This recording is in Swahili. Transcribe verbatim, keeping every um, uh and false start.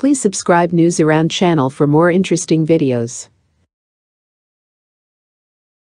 Please subscribe News Around channel for more interesting videos.